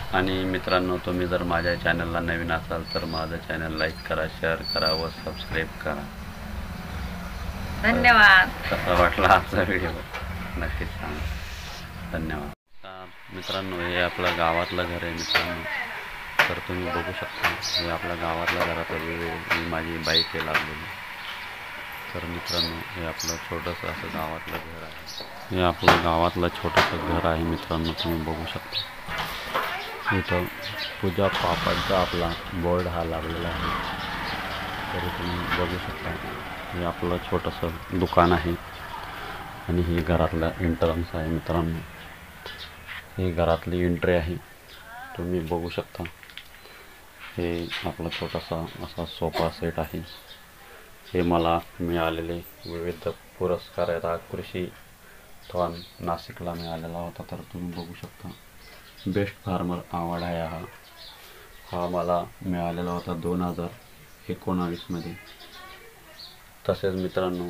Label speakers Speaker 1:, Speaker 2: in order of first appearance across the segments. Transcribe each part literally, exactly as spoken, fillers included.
Speaker 1: आणि मित्रांनो, तुम्ही जर माझ्या चॅनलला नवीन असाल तर माझं चॅनल लाईक करा, शेअर करा व सबस्क्राईब करा.
Speaker 2: धन्यवाद.
Speaker 1: कसा वाटला आजचा व्हिडिओ नक्कीच सांगा. धन्यवाद. मित्रांनो, हे आपलं गावातलं घर आहे मित्रांनो. तर तुम्ही बघू शकता, हे आपल्या गावातल्या घराचा व्हिडिओ ही माझी बाईक आहे लागलेली. तर मित्रांनो, हे आपलं छोटंसं असं गावातलं घर आहे. हे आपलं गावातलं छोटंसं घर आहे मित्रांनो, तुम्ही बघू शकता. इथं पूजा पापडचा आपला बोर्ड हा लागलेला आहे. तरी तुम्ही बघू शकता, हे आपलं छोटंसं दुकान आहे आणि ही घरातला एंट्रन्स आहे मित्रांनो. ही घरातली एंट्री आहे, तुम्ही बघू शकता. हे आपला छोटासा असा सोफा सेट आहे. हे मला मिळालेले विविध पुरस्कार आहेत. हा कृषी थॉन नाशिकला मिळालेला होता. तर तुम्ही बघू शकता, बेस्ट फार्मर अवॉर्ड आहे हा. हा मला मिळालेला होता दोन हजार एकोणावीसमध्ये. तसेच मित्रांनो,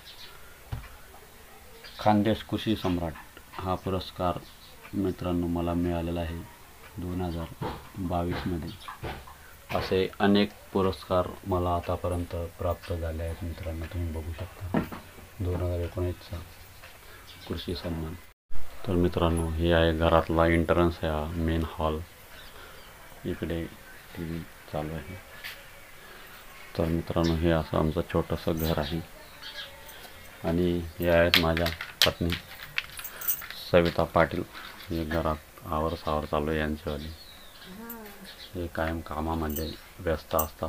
Speaker 1: खानदेश कृषी सम्राट हा पुरस्कार मित्रांनो मला मिळालेला आहे दोन हजार बावीसमध्ये. असे अनेक पुरस्कार मला आतापर्यंत प्राप्त झाले आहेत मित्रांनो, तुम्ही बघू शकता. दोन हजार एकोणीसचा कृषी सन्मान. तर मित्रांनो, हे आहे घरातला एंट्रन्स आहे, हा मेन हॉल. इकडे टी व्ही चालू आहे. तर मित्रांनो, हे असं आमचं छोटंसं घर आहे. आणि हे आहेत माझ्या पत्नी सविता पाटील. हे घरात आवर सावर चालू आहे यांच्यावाली. हे कायम कामामध्ये व्यस्त असतात.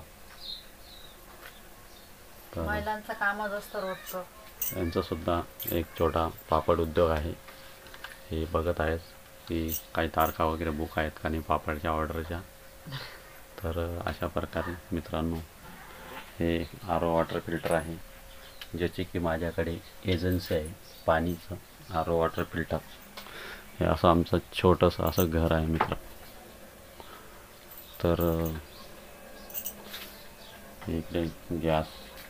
Speaker 1: तर
Speaker 2: महिलांचं कामच असतं रोजचं.
Speaker 1: यांचासुद्धा एक छोटा पापड उद्योग आहे. हे बघत आहेत की काही तारखा वगैरे बुक आहेत का नाही पापडच्या ऑर्डरच्या. तर अशा प्रकारे मित्रांनो, हे आर ओ वॉटर फिल्टर आहे, ज्याची की माझ्याकडे एजन्सी आहे पाणीचं आर ओ वॉटर फिल्टर. हे असं आमचं छोटंसं असं घर आहे मित्र. तर इकडे गॅस,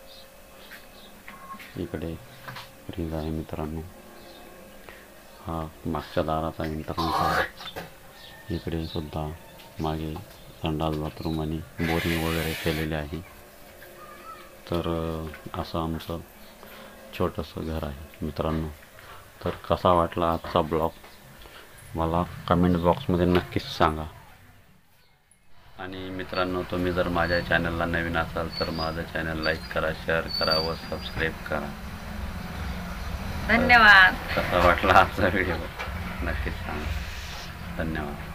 Speaker 1: इकडे फ्रीज आहे मित्रांनो. हा मागच्या दाराचा एंट्रन्स आहे. इकडे सुद्धा मागे संडास बाथरूम आणि बोरिंग वगैरे केलेले आहे. तर असं आमचं छोटंसं घर आहे मित्रांनो. तर कसा वाटला आजचा ब्लॉग मला कमेंट बॉक्समध्ये नक्कीच सांगा. आणि मित्रांनो, तुम्ही जर माझ्या चॅनलला नवीन असाल तर माझं चॅनल लाईक करा, शेअर करा व सबस्क्राईब करा.
Speaker 2: धन्यवाद.
Speaker 1: कसा वाटला आजचा व्हिडिओ नक्कीच सांगा. धन्यवाद.